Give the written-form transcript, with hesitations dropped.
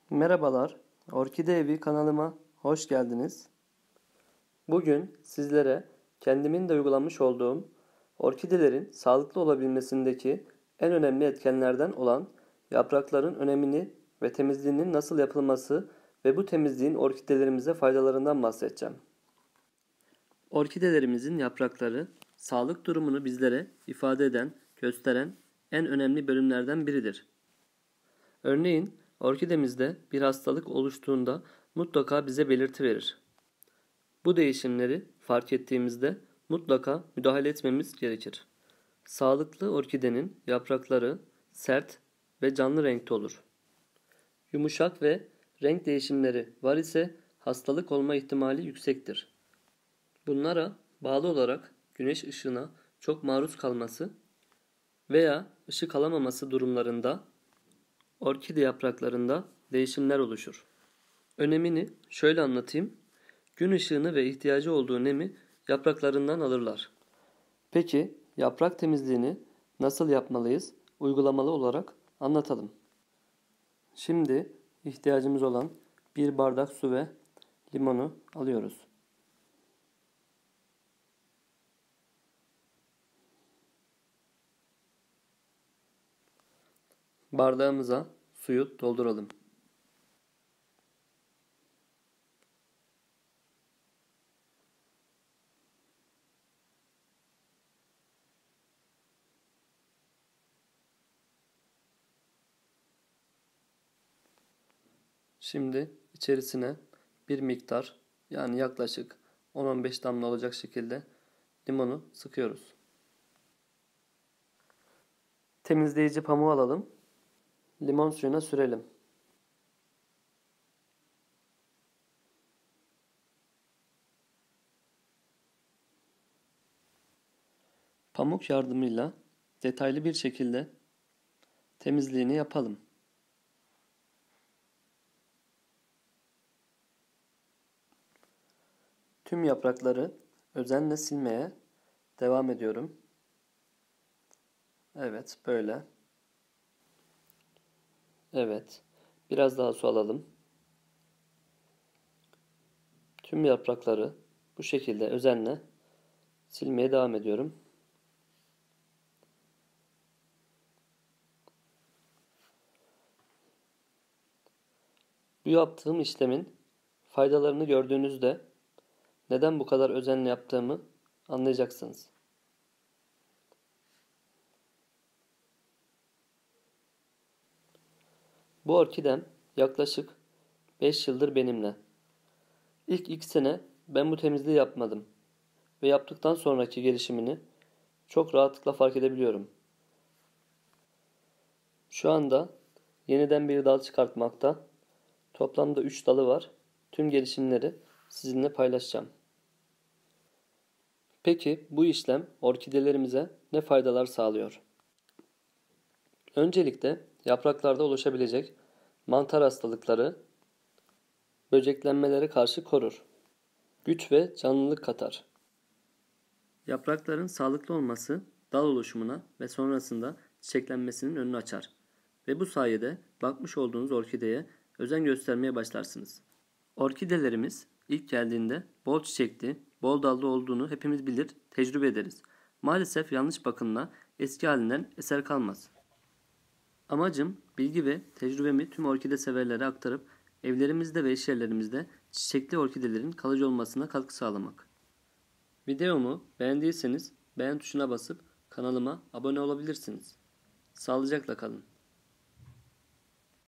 Merhabalar, Orkide Evi kanalıma hoş geldiniz. Bugün sizlere kendimin de uygulamış olduğum orkidelerin sağlıklı olabilmesindeki en önemli etkenlerden olan yaprakların önemini ve temizliğinin nasıl yapılması ve bu temizliğin orkidelerimize faydalarından bahsedeceğim. Orkidelerimizin yaprakları sağlık durumunu bizlere ifade eden, gösteren en önemli bölümlerden biridir. Örneğin orkidemizde bir hastalık oluştuğunda mutlaka bize belirti verir. Bu değişimleri fark ettiğimizde mutlaka müdahale etmemiz gerekir. Sağlıklı orkidenin yaprakları sert ve canlı renkte olur. Yumuşak ve renk değişimleri var ise hastalık olma ihtimali yüksektir. Bunlara bağlı olarak güneş ışığına çok maruz kalması veya ışık alamaması durumlarında orkide yapraklarında değişimler oluşur. Önemini şöyle anlatayım. Gün ışığını ve ihtiyacı olduğu nemi yapraklarından alırlar. Peki yaprak temizliğini nasıl yapmalıyız? Uygulamalı olarak anlatalım. Şimdi ihtiyacımız olan 1 bardak su ve limonu alıyoruz. Bardağımıza suyu dolduralım. Şimdi içerisine bir miktar yani yaklaşık 10-15 damla olacak şekilde limonu sıkıyoruz. Temizleyici pamuğu alalım. Limon suyuna sürelim. Pamuk yardımıyla detaylı bir şekilde temizliğini yapalım. Tüm yaprakları özenle silmeye devam ediyorum. Evet, böyle. Evet, biraz daha su alalım. Tüm yaprakları bu şekilde özenle silmeye devam ediyorum. Bu yaptığım işlemin faydalarını gördüğünüzde neden bu kadar özenle yaptığımı anlayacaksınız. Bu orkidem yaklaşık 5 yıldır benimle. İlk 2 sene ben bu temizliği yapmadım ve yaptıktan sonraki gelişimini çok rahatlıkla fark edebiliyorum. Şu anda yeniden bir dal çıkartmakta. Toplamda 3 dalı var. Tüm gelişimleri sizinle paylaşacağım. Peki bu işlem orkidelerimize ne faydalar sağlıyor? Öncelikle yapraklarda oluşabilecek mantar hastalıkları, böceklenmelere karşı korur. Güç ve canlılık katar. Yaprakların sağlıklı olması dal oluşumuna ve sonrasında çiçeklenmesinin önünü açar. Ve bu sayede bakmış olduğunuz orkideye özen göstermeye başlarsınız. Orkidelerimiz ilk geldiğinde bol çiçekli, bol dallı olduğunu hepimiz bilir, tecrübe ederiz. Maalesef yanlış bakımla eski halinden eser kalmaz. Amacım bilgi ve tecrübemi tüm orkide severlere aktarıp evlerimizde ve iş yerlerimizde çiçekli orkidelerin kalıcı olmasına katkı sağlamak. Videomu beğendiyseniz beğen tuşuna basıp kanalıma abone olabilirsiniz. Sağlıcakla kalın.